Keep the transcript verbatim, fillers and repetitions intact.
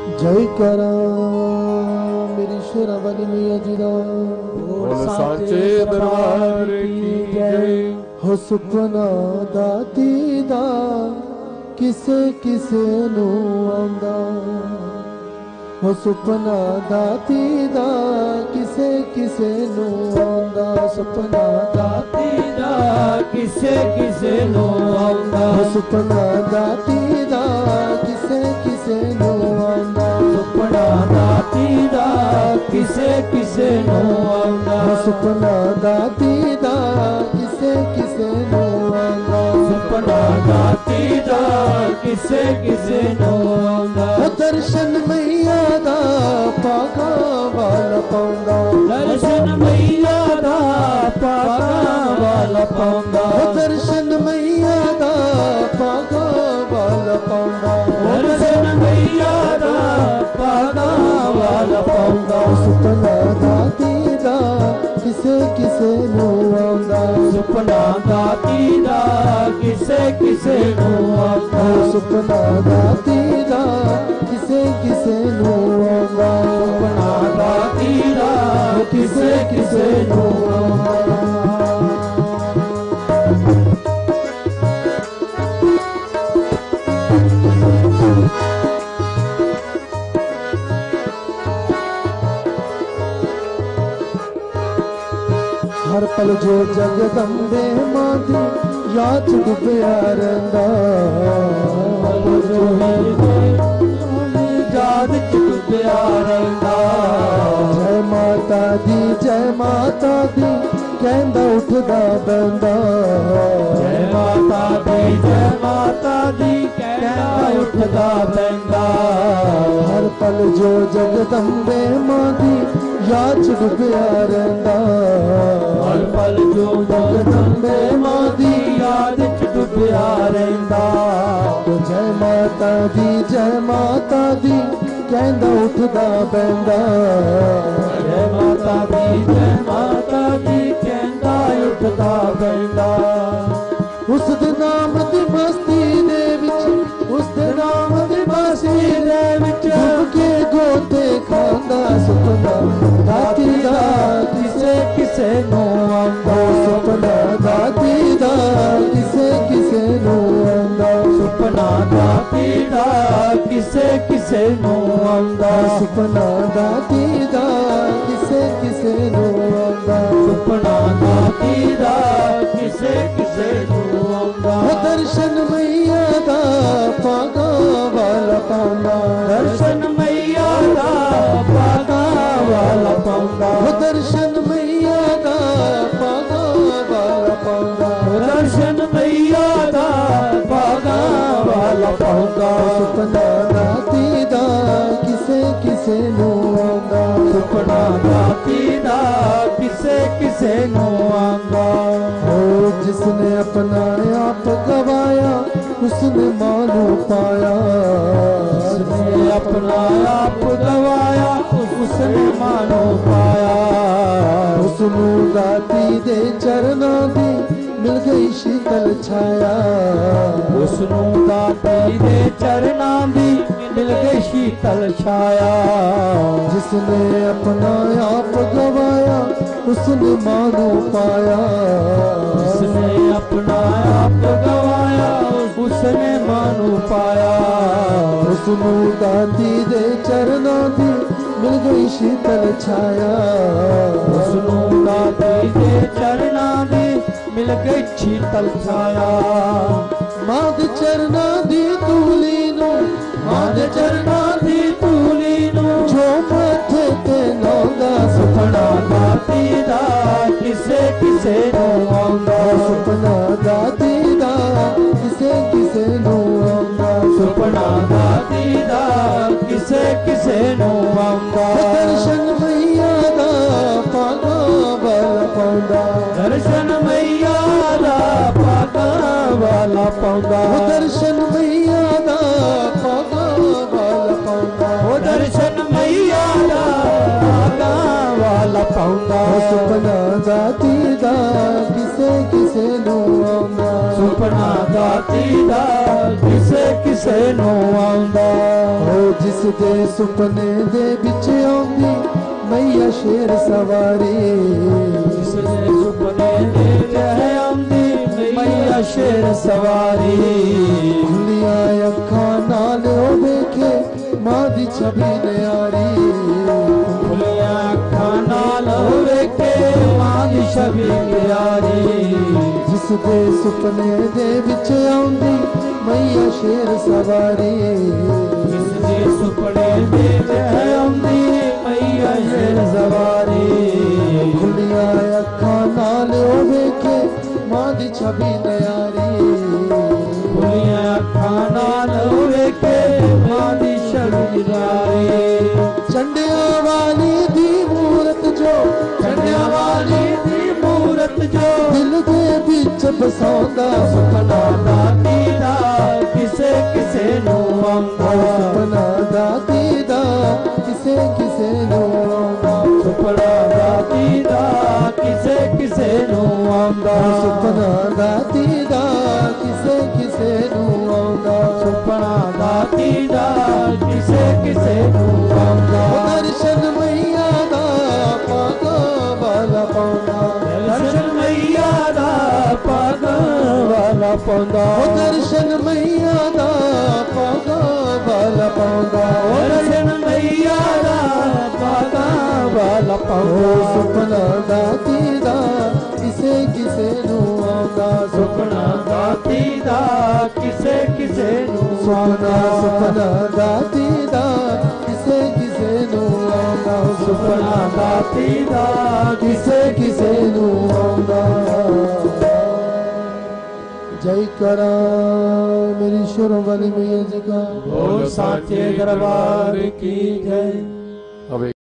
जय करा मेरी शेरा वाली मैया जी दा बोल साचे दरबार की जय। हो सुपना दाती दा किसे किसे नू आंदा, हो सुपना दाती दा किसे किसे नू आंदा, सुपना दाती दा किसे किसे नू आंदा, हो सुपना दाती दा किसे किसे नू आंदा, सुपना दाती दा किसे किसे नू आंदा, हो सुपना दाती दा किसे किसे नू आंदा, सुपना दाती दा किसे किसे नू आंदा, दर्शन मैया दा पागा वाला पाउंदा, दर्शन मैया दा पागा वाला पाउंदा, दर्शन मैया दा पागा वाला पाउंदा, दर्शन मैया दा पागा वाला पाउंदा, सुपना दाती दा किसे किसे नू आंदा, सुपना दाती दा किसे किसे नू आंदा, सुपना दाती दा किसे किसे नू आंदा, सुपना दाती दा किसे किसे नू आंदा। हर पल जो जगदंबे मां दी याद डुबिया रहिंदा, जो याद डुबिया रहिंदा, जय माता दी जय माता दी कहंदा उठदा बंदा, जय माता दी जय माता दी कहंदा उठदा बंदा, हर पल जो जगदंबे मां दी याद डुबिया रहिंदा, हर पल जो जगदंबे मां दी याद च डुबिया रहिंदा, जय माता दी जय माता दी कहंदा उठदा बंदा, जय माता दी जय माता दी कहंदा उठदा बंदा, उस दे नाम दी मस्ती दे विच उस दे नाम दी मस्ती दे विच डुब के गोते खांदा, सुपना दाती दा किसे किसे नू आंदा, सुपना दाती दा किसे किसे नू आंदा, सुपना दाती दा किसे किसे नू आंदा, सुपना दाती दा किसे किसे नू आंदा, सुपना दाती दा किसे किसे नू आंदा, दर्शन मैया दा पागा वाला पाउंदा, दर्शन मैया दा पागा वाला पाउंदा, दर्शन मैया दा पागा वाला पाउंदा, दर्शन मैया दा पागा वाला पाउंदा, सुपना दाती दा किसे किसे नू आंदा, सुपना दाती दा किसे किसे नू आंदा, ओ जिसने अपना आप गवाया उसने मानो पाया, जिसने अपना आप गवाया उसने मानो पाया, उसनू दाती दे चरना दी मिल गई शीतल छाया, उसनू दाती दे चरना दी मिल गई शीतल छाया, जिसने अपना आप गवाया उसने मानो पाया, जिसने अपना आप गवाया उसने मानो पाया, उसनू दाती दे चरना दी मिल गई शीतल छाया, उसनू दाती दे चरना दी मिल गई शीतल छाया, मां दे चरना दी तूली नू मां दे चरना दी तूली नू जो मथे ते लांदा, सुपना दाती दा किसे किसे नू आंदा, सुपना दाती दा किसे किसे नू आंदा, सुपना दाती दा किसे किसे नू आंदा, दर्शन मैया दा पागा वाला पाउंदा, दर्शन मैया दा पागा वाला पाउंदा, दर्शन मैया दा पागा वाला पाउंदा, दर्शन मैया दा पागा वाला पाउंदा, सुपना दाती दा किसे किसे नू आंदा, सुपना दाती दा किसे किसे नू आंदा, ਜਿਸ ਦੇ ਸੁਪਨੇ ਦੇ ਵਿੱਚ ਆਉਂਦੀ ਮਈਆ ਸ਼ੇਰ ਸਵਾਰੀ ਜਿਸ ਦੇ ਸੁਪਨੇ ਦੇ ਵਿੱਚ ਆਉਂਦੀ ਮਈਆ ਸ਼ੇਰ ਸਵਾਰੀ ਖੁੱਲੀਆਂ ਅੱਖਾਂ ਨਾਲ ਉਹ ਵੇਖੇ ਮਾਂ ਦੀ ਛਵੀ ਨਿਆਰੀ ਖੁੱਲੀਆਂ ਅੱਖਾਂ ਨਾਲ ਉਹ ਵੇਖੇ ਮਾਂ ਦੀ ਛਵੀ ਪਿਆਰੀ ਜਿਸ ਦੇ ਸੁਪਨੇ ਦੇ ਵਿੱਚ ਆਉਂਦੀ ਮਈਆ ਸ਼ੇਰ ਸਵਾਰੀ ਜਿਸ ਦੇ ਸੁਪਨੇ ਦੇ ਵਿੱਚ ਆਉਂਦੀ ਮਈਆ ਸ਼ੇਰ ਸਵਾਰੀ ਖੁੱਲੀਆਂ ਅੱਖਾਂ ਨਾਲ ਉਹ ਵੇਖੇ ਮਾਂ ਦੀ ਛਵੀ ਨਿਆਰੀ ਖੁੱਲੀਆਂ ਅੱਖਾਂ ਨਾਲ ਉਹ ਵੇਖੇ ਮਾਂ ਦੀ ਛਵੀ ਨਿਆਰੀ ਚੰਡਿਆਂ ਵਾਲੀ ਦੀ ਮੂਰਤ ਜੋ ਚੰਡਿਆਂ ਵਾਲੀ ਦੀ ਮੂਰਤ ਜੋ ਦਿਲ ਦੇ ਵਿੱਚ ਬਸਾਉਂਦਾ ਸੁਪਨਾ ਦਾਤੀ ਦਾ ਕਿਸੇ ਕਿਸੇ ਨੂੰ ਆਉਂਦਾ ਸੁਪਨਾ ਦਾਤੀ ਦਾ ਕਿਸੇ ਕਿਸੇ ਨੂੰ ਆਉਂਦਾ ਸੁਪਨਾ ਦਾਤੀ ਦਾ ਕਿਸੇ ਕਿਸੇ ਨੂੰ ਆਉਂਦਾ ਸੁਪਨਾ ਦਾਤੀ ਦਾ ਕਿਸੇ ਕਿਸੇ ਨੂੰ ਆਉਂਦਾ ਸੁਪਨਾ ਦਾਤੀ ਦਾ ਕਿਸੇ ਕਿਸੇ ਨੂੰ ਆਉਂਦਾ ਦਰਸ਼ਨ ਮਈਆ ਦਾ ਪਾਗਾ ਵਾਲਾ ਪਾਉਂਦਾ ਦਰਸ਼ਨ ਮਈਆ ਦਾ ਪਾਗਾ ਵਾਲਾ ਪਾਉਂਦਾ ਦਰਸ਼ਨ ਮਈਆ ਦਾ ਪਾਗਾ ਵਾਲਾ ਪਾਉਂਦਾ ਦਰਸ਼ਨ ਮਈਆ ਦਾ ਪਾਗਾ ਵਾਲਾ ਪਾਉਂਦਾ ਸੁਪਨਾ ਦਾਤੀ ਦਾ ਕਿਸੇ ਕਿਸੇ ਨੂੰ ਆਉਂਦਾ ਸੁਪਨਾ ਦਾਤੀ ਦਾ ਕਿਸੇ ਕਿਸੇ ਨੂੰ ਸੁਪਨਾ ਸੁਪਨਾ ਦਾਤੀ ਦਾ ਕਿਸੇ ਕਿਸੇ ਨੂੰ ਆਉਂਦਾ ਸੁਪਨਾ ਦਾਤੀ ਦਾ ਕਿਸੇ ਕਿਸੇ ਨੂੰ ਆਉਂਦਾ ਜੈ ਕਰਾ ਮੇਰੀ ਸ਼ੁਰੂ ਵਾਲੀ ਮਈਆ ਜੀ ਕਾ ਬੋਲ ਸਾਚੇ ਦਰਬਾਰ ਕੀ ਜੈ।